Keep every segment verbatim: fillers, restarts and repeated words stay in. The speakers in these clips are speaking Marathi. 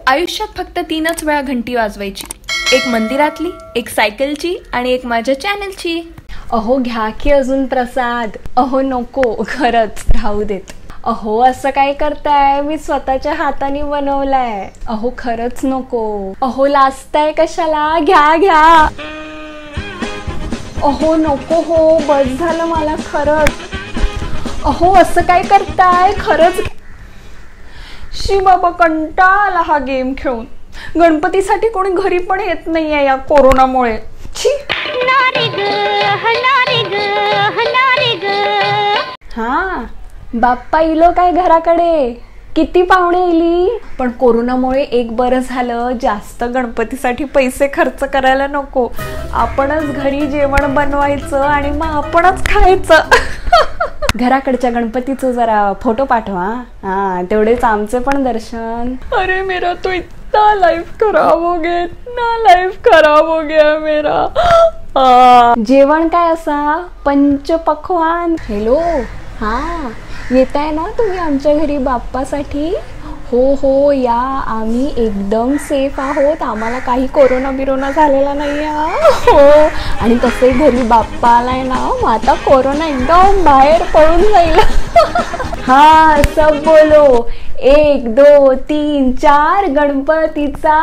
आयुष्यात फक्त तीनच वेळा घंटी वाजवायची, एक मंदिरातली, एक सायकलची आणि एक माझ्या चॅनलची. अहो घ्या की अजून प्रसाद. अहो नको, खरंच राहू देत. अहो असं काय करताय, मी स्वतःच्या हाताने बनवलाय. अहो खरंच नको. अहो लाजताय कशाला, घ्या घ्या. अहो नको हो, बस झालं मला खरंच. अहो असं काय करताय, खरंच. शी बाबा कंटाळा आला हा गेम खेळून. गणपतीसाठी कोणी घरी पण येत नाहीये या कोरोनामुळे. छी. हा बाप्पा इलो काय घराकडे, किती पाहुणे इली. पण कोरोनामुळे एक बरं झालं, जास्त गणपतीसाठी पैसे खर्च करायला नको. आपणच घरी जेवण बनवायचं आणि मग आपणच खायचं. घराकडच्या गणपतीचं जरा फोटो पाठवा. हा तेवढेच आमचे पण दर्शन. अरे मेरा तो इतना लाइफ खराब हो गया, इतना लाइफ खराब हो गया मेरा. जेवण काय असा, पंच पक्वान. हॅलो, हा येत आहे ना तुम्ही आमच्या घरी बाप्पासाठी? हो हो या, आम्ही एकदम सेफ आहोत, आम्हाला काही कोरोना बिरोना झालेला नाही. हो, आणि तसे घरी बाप्पा आलाय ना, मग आता कोरोना एकदम बाहेर पळून जाईल. हा सब बोलो, एक दो तीन चार गणपतीचा.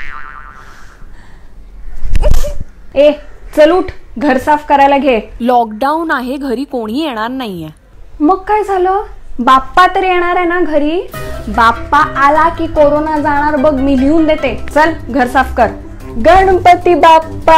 ए चल उठ, घर साफ करायला घे. लॉकडाऊन आहे, घरी कोणी येणार नाहीये. मग काय झालं, बाप्पा तर येणार आहे ना घरी. बाप्पा आला की कोरोना जाणार बघ, मी लिहून देते. चल घर साफ कर. गणपती बाप्पा.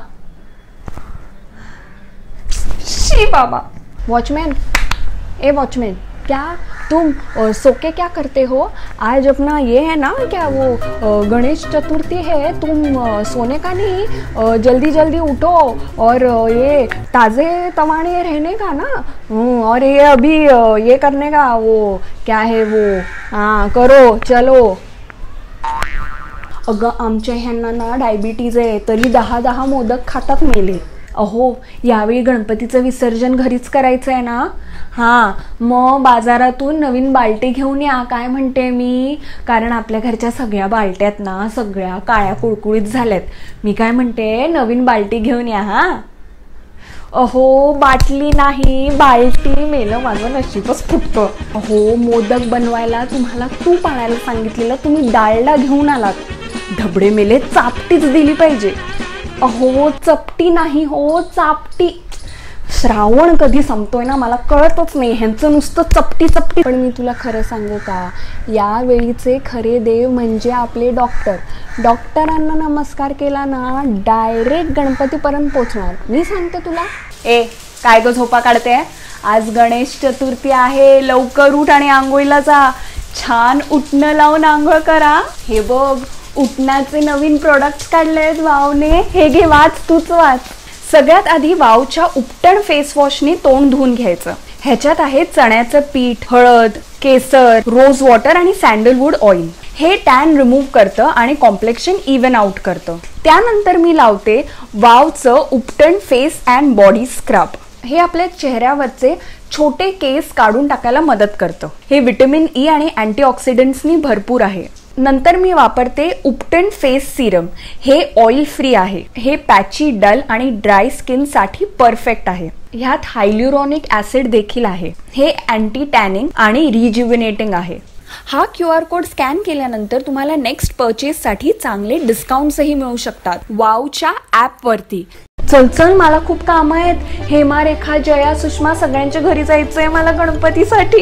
शी बाबा. वॉचमैन, ए वॉचमैन, क्या तुम सो के क्या करते हो? आज अपना ये है ना, क्या वो गणेश चतुर्थी है, तुम सोने का नहीं, जल्दी जल्दी उठो और ये ताज़े तवाने रहने का ना, और ये अभी ये करने का, वो क्या है वो, हाँ करो चलो. अगं आमच्या ह्यांना ना डायबिटीज आहे, तरी दहा दहा मोदक खातात मेले. अहो यावेळी गणपतीचं विसर्जन घरीच करायचं आहे ना. हां मग बाजारातून नवीन बाल्टी घेऊन या, काय म्हणते मी, कारण आपल्या घरच्या सगळ्या बालट्यात ना सगळ्या काळ्या कुळकुळीत झाल्यात. मी काय म्हणते, नवीन बाल्टी घेऊन या. हा अहो बाटली नाही, बाल्टी. मेलं माझं नशीबच फुटतं. अहो मोदक बनवायला तुम्हाला तूप आणायला सांगितलेलं, तुम्ही डाळडा घेऊन आलात. धबडे मेले, चापटीच दिली पाहिजे. अहो चपटी नाही हो, चापटी. श्रावण कधी संपतोय ना मला कळतच नाही, ह्यांचं नुसतं चपटी चपटी. पण मी तुला खरं सांगू का, यावेळीचे खरे देव म्हणजे आपले डॉक्टर. डॉक्टरांना नमस्कार केला ना, डायरेक्ट गणपतीपर्यंत पोचणार. मी सांगते तुला. ए काय गं झोपा काढते, आज गणेश चतुर्थी आहे, लवकर उठ आणि आंघोळीला जा. छान उठणं लावून आंघोळ करा. हे बघ उठण्याचे नवीन प्रोडक्ट्स काढलेत वावने, हे घे वाच, तूच वाच. सगळ्यात आधी वावच्या उपटण फेस वॉशने तोंड धुवून घ्यायचं. ह्याच्यात आहे चण्याचं पीठ, हळद, केसर, रोज वॉटर आणि सॅन्डलवूड ऑइल. हे टॅन रिमूव्ह करतं आणि कॉम्प्लेक्शन इव्हन आउट करतं. त्यानंतर मी लावते वावचं ubtan face and body scrub. हे आपल्या चेहऱ्यावरचे छोटे केस काढून टाकायला मदत करतं. हे व्हिटॅमिन ई आणि अँटीऑक्सिडंट्सनी भरपूर आहे. नंतर मी वापरते उपटन फेस सिरम. हे ऑइल फ्री आहे. हे पॅची, डल आणि ड्राय स्किन साठी परफेक्ट आहे. ह्यात हायल्युरॉनिक ऍसिड देखील आहे. हे अँटी टॅनिंग आणि रिज्युव्हिनेटिंग आहे. हा क्यू आर कोड स्कॅन केल्यानंतर तुम्हाला नेक्स्ट परचेस साठी चांगले डिस्काउंट्सही मिळू शकतात वावच्या ऍप वरती. चल चल मला खूप काम आहेत. हेमा, रेखा, जया, सुषमा सगळ्यांच्या घरी जायचंय मला गणपतीसाठी.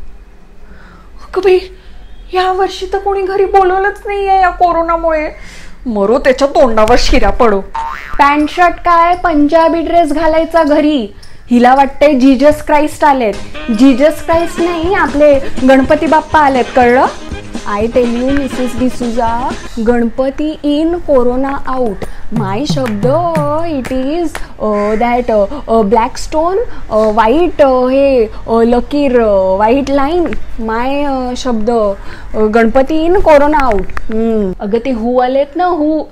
या वर्षी तर कोणी घरी बोलवलंच नाहीये या कोरोनामुळे. मरो त्याच्या तोंडावर शिरा पडो. पॅन्ट शर्ट काय, पंजाबी ड्रेस घालायचा घरी. हिला वाटतंय जीजस क्राइस्ट आलेत. जीजस क्राइस्ट नाही, आपले गणपती बाप्पा आलेत, कळलं. I tell you Mrs D'Souza, Ganpati in corona out. My शब्द it is that black stone white, हे लकीर व्हाईट लाईन. माय शब्द गणपती इन कोरोना आउट. अगं ते हू आलेत ना, हू.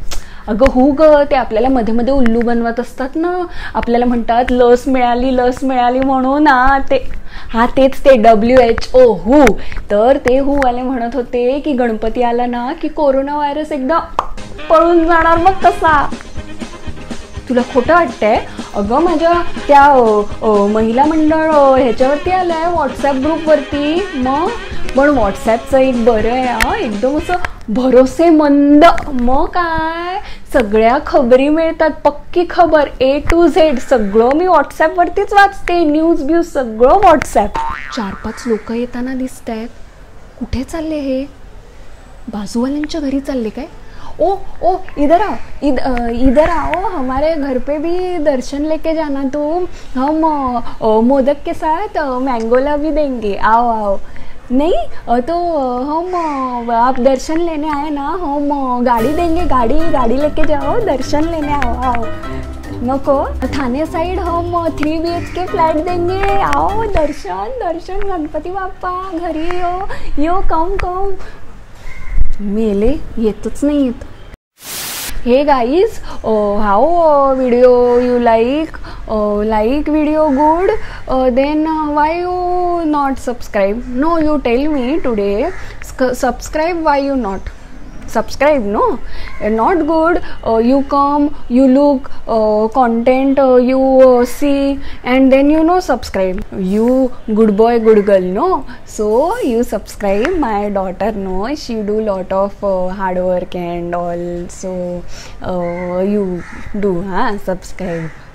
अगं हू ग, ते आपल्याला मध्ये मध्ये उल्लू बनवत असतात ना, आपल्याला म्हणतात लस मिळाली लस मिळाली म्हणून. हा ते हा तेच ते डब्ल्यू एच ओ हू. तर ते हू वाले म्हणत होते की गणपती आला ना की कोरोना व्हायरस एकदा पळून जाणार. मग कसा? तुला खोटं वाटतंय? अगं माझ्या त्या महिला मंडळ ह्याच्यावरती आलाय व्हॉट्सॲप ग्रुपवरती. मग पण व्हॉट्सॲपचं एक बरं आहे हा, एकदम असं भरोसेमंद. मग काय सगळ्या खबरी मिळतात, पक्की खबर ए टू झेड सगळं मी व्हॉट्सॲपवरतीच वाचते. न्यूज ब्यूज सगळं व्हॉट्सॲप. चार पाच लोक येताना दिसत आहेत. कुठे चालले हे? बाजूवाल्यांच्या घरी चालले काय? ओ ओ इधर आओ, इध इधर आओ, हमारे घर पे भी दर्शन लेके जाना तुम. हम मोदक के साथ मैंगोला भी देंगे, आओ आओ. नहीं तो हम आप दर्शन लेने आए ना, हम गाड़ी देंगे, गाड़ी गाड़ी लेके जाओ, दर्शन लेने आओ आओ. नको, ठाणे साइड हम three B H K flat देंगे, आओ दर्शन दर्शन गणपती बाप्पा घरी यो यो कम कम. मेले येतच नाही येत. Hey guys, how video you like like video good, then why you not subscribe? No, you tell me today. Subscribe, why you not subscribe? No, not good. Uh, you come, you look uh, content, uh, you uh, see, and then you know subscribe. You good boy, good girl, no? So you subscribe. My daughter, no, she do lot of uh, hard work and all. So uh, you do, huh? Subscribe.